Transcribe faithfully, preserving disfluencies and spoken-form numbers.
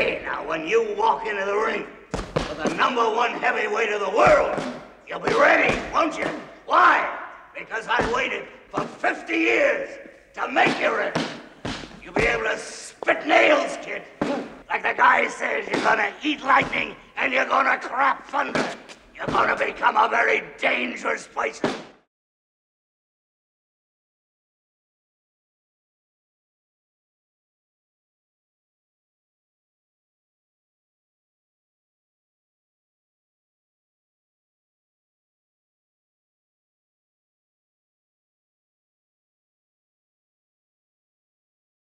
Okay, now when you walk into the ring for the number one heavyweight of the world, you'll be ready, won't you? Why? Because I waited for fifty years to make you ready. You'll be able to spit nails, kid. Like the guy says, you're gonna eat lightning and you're gonna crap thunder. You're gonna become a very dangerous person.